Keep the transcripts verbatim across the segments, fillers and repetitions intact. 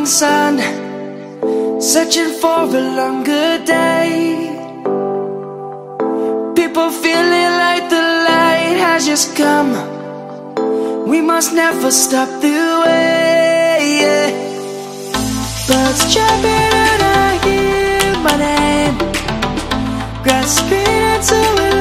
morning sun, searching for a longer day. People feeling like the light has just come. We must never stop the way, yeah. Birds chirping and I hear my name, grasping into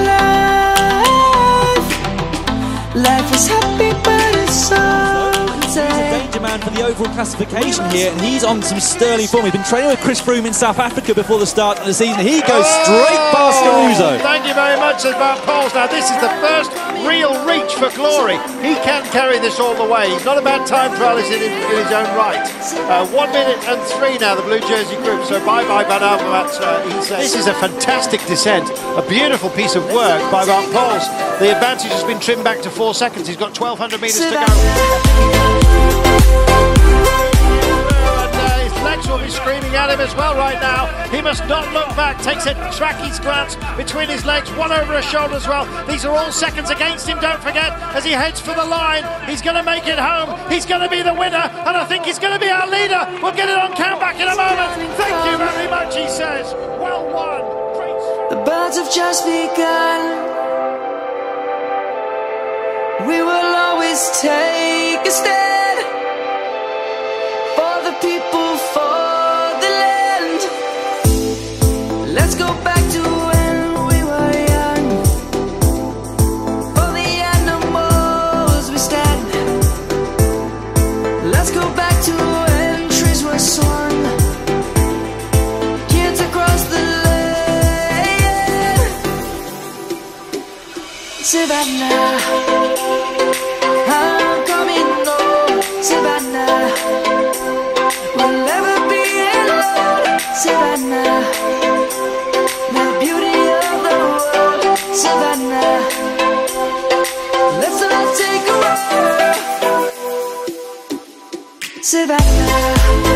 life. Life is happy but it's so insane. Danger man for the overall classification here, and he's on some sterling form. He's been training with Chris Froome in South Africa before the start of the season. He goes straight past Caruso. Thank you very much, says Wout Poels. Now this is the first real reach for glory. He can carry this all the way. He's not a bad time trialist in, in his own right. Uh, one minute and three now, the blue jersey group. So bye-bye Van Avermaet, uh, he says. This is a fantastic descent, a beautiful piece of work by Wout Poels. The advantage has been trimmed back to four seconds. He's got twelve hundred metres to go. Legs will be screaming at him as well right now. He must not look back. Takes a tracky's glance between his legs, one over his shoulder as well. These are all seconds against him, don't forget, as he heads for the line. He's going to make it home. He's going to be the winner, and I think he's going to be our leader. We'll get it on countback in a moment. Thank you very much, he says. Well won. The birds have just begun. We will always take a stand for the people, for the land. Let's go back to when we were young. For the animals we stand. Let's go back to when trees were swung. Kids across the land. Savannah, I'm coming home. Savannah, we'll never be alone. Savannah, the beauty of the world. Savannah, let's all take a walk. Savannah.